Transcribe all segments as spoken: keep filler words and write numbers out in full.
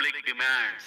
public demands.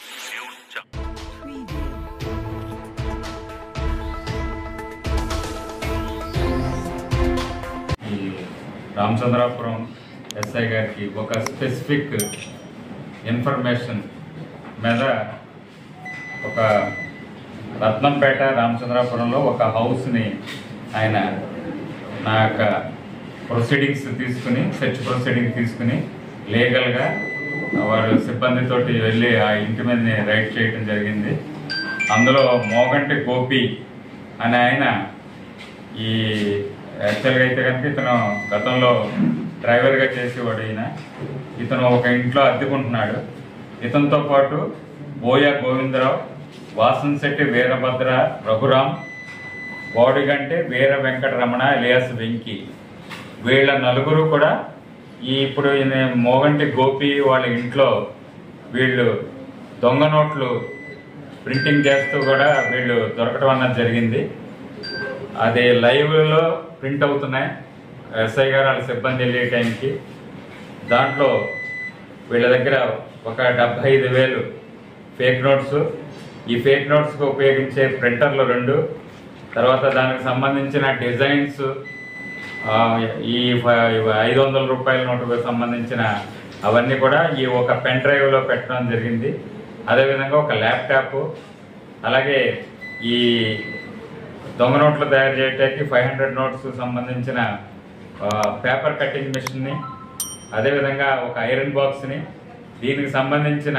ఈ Ramachandrapuram SI గారికి ఒక స్పెసిఫిక్ ఇన్ఫర్మేషన్ మీద ఒక రత్నంపేట రామచంద్రాపురంలో ఒక హౌస్ని ఆయన నా యొక్క ప్రొసీడింగ్స్ తీసుకుని సెర్చ్ ప్రొసీడింగ్ తీసుకుని లీగల్గా వారు సిబ్బందితోటి వెళ్ళి ఆ ఇంటి మీద రైడ్ చేయడం జరిగింది. అందులో మోగంటి గోపి అని ఆయన ఈ యాక్చువల్గా అయితే కనుక ఇతను గతంలో డ్రైవర్గా చేసేవాడు. ఈయన ఇతను ఒక ఇంట్లో అద్దెకుంటున్నాడు. ఇతనితో పాటు బోయ గోవిందరావు, వాసంశెట్టి వీరభద్ర, రఘురాం, బోడిగంటి వీర వెంకటరమణ ఎలియాస్ వెంకీ, వీళ్ళ నలుగురు కూడా ఈ ఇప్పుడు మోగంటి గోపి వాళ్ళ ఇంట్లో వీళ్ళు దొంగ నోట్లు ప్రింటింగ్ చేస్తూ కూడా వీళ్ళు దొరకడం అన్నది జరిగింది. అది లైవ్లో ప్రింట్ అవుతున్నాయి. ఎస్ఐ గారు వాళ్ళ సిబ్బంది వెళ్ళే టైంకి దాంట్లో వీళ్ళ దగ్గర ఒక డెబ్బై ఐదు వేలు ఫేక్ నోట్స్, ఈ ఫేక్ నోట్స్కి ఉపయోగించే ప్రింటర్లు రెండు, తర్వాత దానికి సంబంధించిన డిజైన్స్, ఈ ఐదు వందల రూపాయల నోటుకు సంబంధించిన అవన్నీ కూడా ఈ ఒక పెన్ డ్రైవ్లో పెట్టడం జరిగింది. అదేవిధంగా ఒక ల్యాప్టాప్, అలాగే ఈ దొంగ నోట్లు తయారు చేయడానికి ఫైవ్ హండ్రెడ్ నోట్స్ సంబంధించిన పేపర్ కటింగ్ మిషన్ని, అదేవిధంగా ఒక ఐరన్ బాక్స్ని, దీనికి సంబంధించిన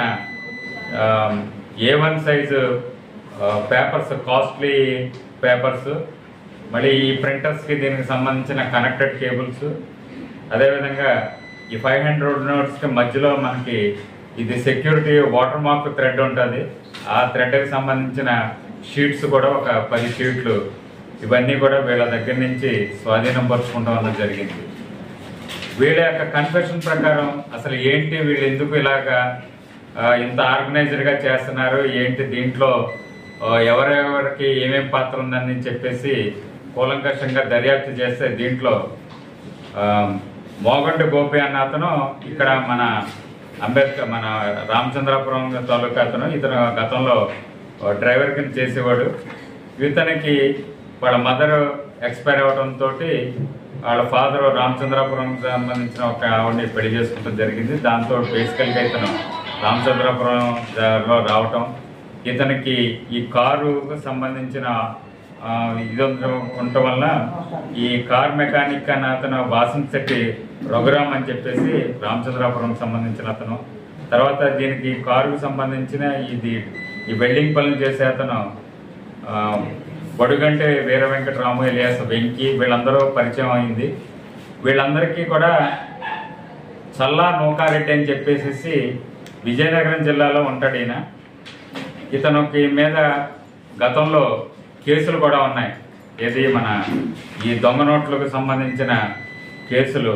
A one size papers, costly papers, మళ్ళీ ఈ ప్రింటర్స్కి దీనికి సంబంధించిన కనెక్టెడ్ కేబుల్స్, అదేవిధంగా ఈ ఫైవ్ హండ్రెడ్ నోట్స్కి మధ్యలో మనకి ఇది సెక్యూరిటీ వాటర్ మార్క్ థ్రెడ్ ఉంటుంది. ఆ థ్రెడ్కి సంబంధించిన షీట్స్ కూడా ఒక పది షీట్లు, ఇవన్నీ కూడా వీళ్ళ దగ్గర నుంచి స్వాధీనం పరుచుకుంటాం అన్నది జరిగింది. వీళ్ళ యొక్క కన్ఫెషన్ ప్రకారం అసలు ఏంటి, వీళ్ళు ఎందుకు ఇలాగా ఇంత ఆర్గనైజర్గా చేస్తున్నారు, ఏంటి దీంట్లో ఎవరెవరికి ఏమేమి పాత్ర ఉందని చెప్పేసి కూలంకషంగా దర్యాప్తు చేస్తే దీంట్లో మోగంటి గోపి అన్న అతను ఇక్కడ మన అంబేద్కర్ మన రామచంద్రాపురం తాలూకా అతను, ఇతను గతంలో డ్రైవర్ కింద చేసేవాడు. ఇతనికి వాళ్ళ మదర్ ఎక్స్పైర్ అవ్వడంతో వాళ్ళ ఫాదర్ రామచంద్రాపురం సంబంధించిన ఒక ఆవిడని పెళ్లి చేసుకోవడం జరిగింది. దాంతో బేసికల్గా ఇతను రామచంద్రాపురంలో రావటం, ఇతనికి ఈ కారుకు సంబంధించిన ఇది ఉండటం వల్ల ఈ కార్ మెకానిక్ అని అతను వాసంశెట్టి రఘురామ్ అని చెప్పేసి రామచంద్రాపురం సంబంధించిన అతను, తర్వాత దీనికి కారుకు సంబంధించిన ఇది ఈ వెల్డింగ్ పనులు చేసే అతను బొడుగంటి వీర వెంకటరాము ఎలియాస్ వెంకీ, వీళ్ళందరూ పరిచయం అయింది. వీళ్ళందరికీ కూడా చల్లా నూకారెడ్డి అని చెప్పేసి విజయనగరం జిల్లాలో ఉంటాడు ఈయన. ఇతనికి మీద గతంలో కేసులు కూడా ఉన్నాయి. ఏది మన ఈ దొంగ నోట్లకు సంబంధించిన కేసులు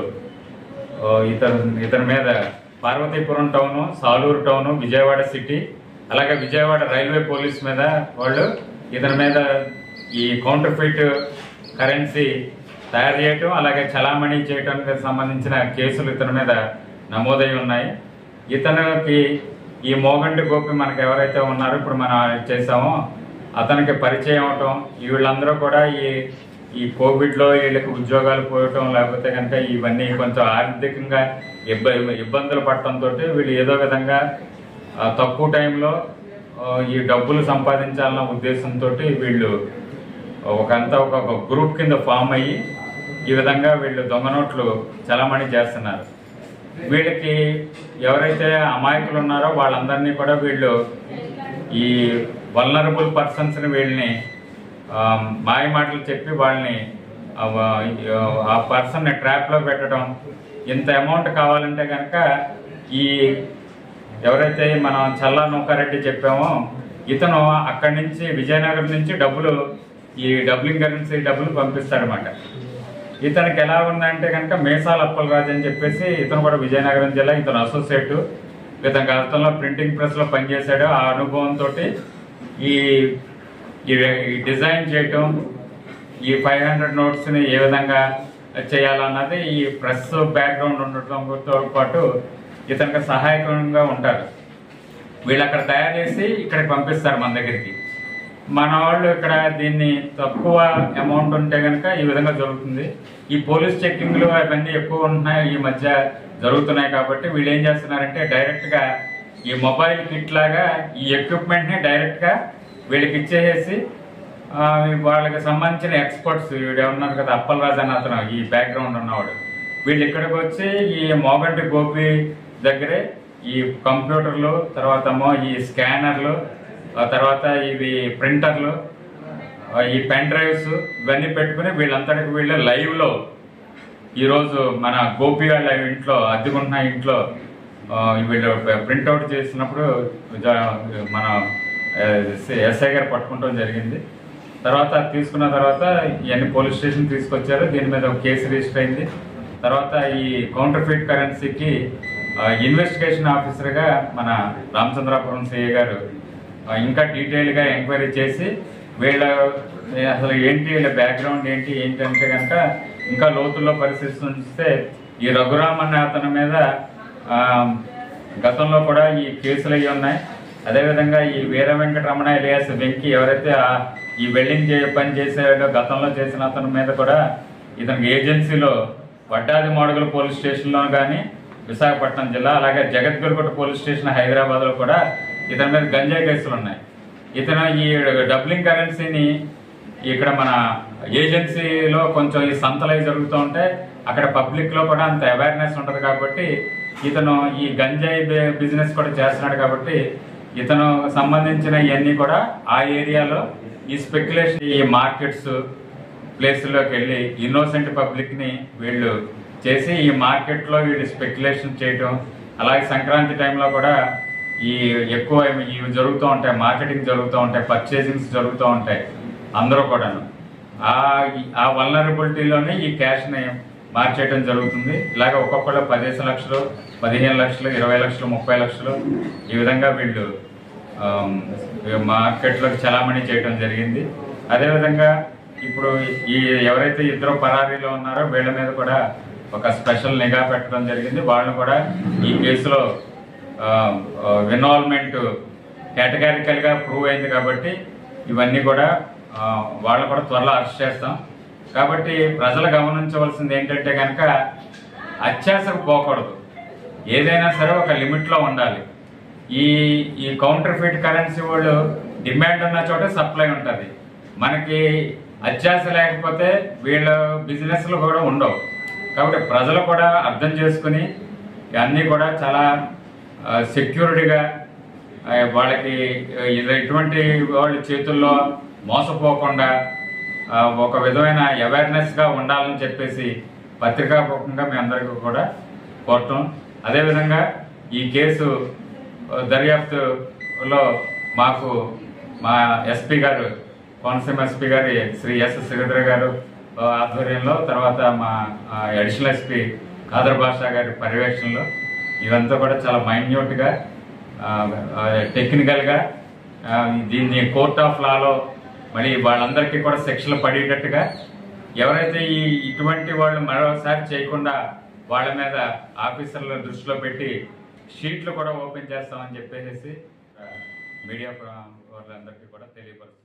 ఇతను ఇతని మీద Parvathipuram town, Saluru town, Vijayawada city, అలాగే విజయవాడ రైల్వే పోలీస్ మీద వాళ్ళు ఇతని మీద ఈ కౌంటర్ ఫీట్ కరెన్సీ తయారు చేయటం, అలాగే చలామణి చేయటానికి సంబంధించిన కేసులు ఇతని మీద నమోదై ఉన్నాయి. ఇతనికి ఈ మోగంటి గోపి మనకు ఎవరైతే ఉన్నారో ఇప్పుడు మనం చేసామో అతనికి పరిచయం అవటం, వీళ్ళందరూ కూడా ఈ ఈ కోవిడ్లో వీళ్ళకి ఉద్యోగాలు పోయటం, లేకపోతే కనుక ఇవన్నీ కొంచెం ఆర్థికంగా ఇబ్బ ఇబ్బందులు పడటంతో వీళ్ళు ఏదో విధంగా తక్కువ టైంలో ఈ డబ్బులు సంపాదించాలన్న ఉద్దేశంతో వీళ్ళు ఒకంతా ఒక గ్రూప్ కింద ఫామ్ అయ్యి ఈ విధంగా వీళ్ళు దొంగ నోట్లు చలామణి చేస్తున్నారు. వీళ్ళకి ఎవరైతే అమాయకులు ఉన్నారో వాళ్ళందరినీ కూడా వీళ్ళు ఈ వల్నరబుల్ పర్సన్స్ని వీళ్ళని మాయ మాటలు చెప్పి వాళ్ళని ఆ పర్సన్ని ట్రాప్లో పెట్టడం, ఇంత అమౌంట్ కావాలంటే కనుక ఈ ఎవరైతే మనం చల్లా నూకారెడ్డి చెప్పామో ఇతను అక్కడి నుంచి విజయనగరం నుంచి డబ్బులు ఈ డబ్లింగ్ కరెన్సీ డబ్బులు పంపిస్తాడనమాట. ఇతనికి ఎలా ఉందంటే కనుక మేసాల అప్పలరాజు అని చెప్పేసి ఇతను కూడా విజయనగరం జిల్లా, ఇతను అసోసియేట్, ఇతను గతంలో ప్రింటింగ్ ప్రెస్లో పనిచేశాడు. ఆ అనుభవంతో ఈ డిజైన్ చేయటం, ఈ ఫైవ్ హండ్రెడ్ నోట్స్ని ఏ విధంగా చేయాలన్నది ఈ ప్రెస్ బ్యాక్గ్రౌండ్ ఉండటంతో పాటు ఇతనికి సహాయకంగా ఉంటారు. వీళ్ళు అక్కడ తయారు చేసి ఇక్కడికి పంపిస్తారు మన దగ్గరికి. మన వాళ్ళు ఇక్కడ దీన్ని తక్కువ అమౌంట్ ఉంటే కనుక ఈ విధంగా జరుగుతుంది. ఈ పోలీస్ చెక్కింగ్లు అవన్నీ ఎక్కువ ఉంటున్నాయి ఈ మధ్య జరుగుతున్నాయి. కాబట్టి వీళ్ళు ఏం చేస్తున్నారంటే డైరెక్ట్గా ఈ మొబైల్ కిట్ లాగా ఈ ఎక్విప్మెంట్ని డైరెక్ట్గా వీళ్ళకి ఇచ్చేసేసి వాళ్ళకి సంబంధించిన ఎక్స్పర్ట్స్ వీడు ఉన్నారు కదా, అప్పలరాజు అని అతను ఈ బ్యాక్గ్రౌండ్ ఉన్నవాడు, వీళ్ళు ఇక్కడికి వచ్చి ఈ మోగంటి గోపి దగ్గరే ఈ కంప్యూటర్లు, తర్వాత ఈ స్కానర్లు, తర్వాత ఇవి ప్రింటర్లు, ఈ పెన్ డ్రైవ్స్ ఇవన్నీ పెట్టుకుని వీళ్ళంతటికి వీళ్ళు లైవ్లో ఈరోజు మన గోపి వాళ్ళ ఇంట్లో అద్దెకుంటున్న ఇంట్లో వీళ్ళు ప్రింట్అవుట్ చేసినప్పుడు మన ఎస్ఐ గారు పట్టుకుంటం జరిగింది. తర్వాత తీసుకున్న తర్వాత ఇవన్నీ పోలీస్ స్టేషన్ తీసుకొచ్చారు. దీని మీద ఒక కేసు రిజిస్టర్ అయింది. తర్వాత ఈ కౌంటర్ ఫీట్ కరెన్సీకి ఇన్వెస్టిగేషన్ ఆఫీసర్గా మన రామచంద్రాపురం సిఐ గారు ఇంకా డీటెయిల్గా ఎంక్వైరీ చేసి వీళ్ళ అసలు ఏంటి వీళ్ళ బ్యాక్గ్రౌండ్ ఏంటి ఏంటి అంటే కనుక ఇంకా లోతుల్లో పరిశీలిస్తే ఈ రఘురామ్ అనే అతని మీద గతంలో కూడా ఈ కేసులు అయ్యి ఉన్నాయి. అదేవిధంగా ఈ వీర వెంకటరమణ ఎలియాస్ వెంకీ ఎవరైతే ఈ వెల్డింగ్ పని చేసేవాడో గతంలో చేసిన అతని మీద కూడా ఇతనికి ఏజెన్సీలో వడ్డాది మోడగుల పోలీస్ స్టేషన్లో కానీ విశాఖపట్నం జిల్లా, అలాగే జగద్గురుకోట పోలీస్ స్టేషన్ హైదరాబాద్లో కూడా ఇతని మీద గంజాయి కేసులు ఉన్నాయి. ఇతను ఈ డబ్లింగ్ కరెన్సీని ఇక్కడ మన ఏజెన్సీలో కొంచెం ఈ సంతలై జరుగుతూ ఉంటే అక్కడ పబ్లిక్లో కూడా అంత అవేర్నెస్ ఉంటుంది. కాబట్టి ఇతను ఈ గంజాయి బిజినెస్ కూడా చేస్తున్నాడు. కాబట్టి ఇతను సంబంధించిన ఇవన్నీ కూడా ఆ ఏరియాలో ఈ స్పెక్యులేషన్ ఈ మార్కెట్స్ ప్లేస్లోకి వెళ్ళి ఇన్నోసెంట్ పబ్లిక్ని వీళ్ళు చేసి ఈ మార్కెట్లో వీళ్ళు స్పెక్యులేషన్ చేయటం, అలాగే సంక్రాంతి టైంలో కూడా ఈ ఎక్కువ ఇవి జరుగుతూ ఉంటాయి, మార్కెటింగ్ జరుగుతూ ఉంటాయి, పర్చేసింగ్స్ జరుగుతూ ఉంటాయి. అందరూ కూడాను ఆ వల్నరబిలిటీలోనే ఈ క్యాష్ని మార్చేయడం జరుగుతుంది. ఇలాగ ఒక్కొక్కళ్ళు పదిహేను లక్షలు, పదిహేను లక్షలు, ఇరవై లక్షలు, ముప్పై లక్షలు ఈ విధంగా వీళ్ళు మార్కెట్లోకి చలామణి చేయడం జరిగింది. అదేవిధంగా ఇప్పుడు ఈ ఎవరైతే ఇద్దరు పరారీలో ఉన్నారో వీళ్ళ మీద కూడా ఒక స్పెషల్ నిఘా పెట్టడం జరిగింది. వాళ్ళు కూడా ఈ కేసులో ఇన్వాల్వ్మెంట్ కేటగారికల్గా ప్రూవ్ అయింది. కాబట్టి ఇవన్నీ కూడా వాళ్ళు కూడా త్వరలో అరెస్ట్ చేస్తాం. కాబట్టి ప్రజలు గమనించవలసింది ఏంటంటే కనుక అత్యాశకు పోకూడదు, ఏదైనా సరే ఒక లిమిట్లో ఉండాలి. ఈ ఈ కౌంటర్ ఫీట్ కరెన్సీ వాళ్ళు డిమాండ్ ఉన్న చోట సప్లై ఉంటుంది. మనకి అత్యాశ లేకపోతే వీళ్ళ బిజినెస్లు కూడా ఉండవు. కాబట్టి ప్రజలు కూడా అర్థం చేసుకుని అన్నీ కూడా చాలా సెక్యూరిటీగా వాళ్ళకి ఇటువంటి వాళ్ళ చేతుల్లో మోసపోకుండా ఒక విధమైన అవేర్నెస్గా ఉండాలని చెప్పేసి పత్రికాపూర్వకంగా మీ అందరికీ కూడా కోరటం. అదేవిధంగా ఈ కేసు దర్యాప్తులో మాకు మా ఎస్పీ గారు, కోనసీమ ఎస్పీ గారు శ్రీ ఎస్ శ్రీధర్ గారు ఆధ్వర్యంలో, తర్వాత మా అడిషనల్ ఎస్పీ ఖాదర్ బాషా గారి పర్యవేక్షణలో ఇవంతా కూడా చాలా మైన్యూట్గా టెక్నికల్గా దీన్ని కోర్ట్ ఆఫ్ లాలో మళ్ళీ వాళ్ళందరికీ కూడా శిక్షలు పడేటట్టుగా, ఎవరైతే ఈ ఇటువంటి వాళ్ళు మరోసారి చేయకుండా వాళ్ళ మీద ఆఫీసర్ల దృష్టిలో పెట్టి షీట్లు కూడా ఓపెన్ చేస్తామని చెప్పేసి మీడియా వాళ్ళందరికీ కూడా తెలియపరుస్తాం.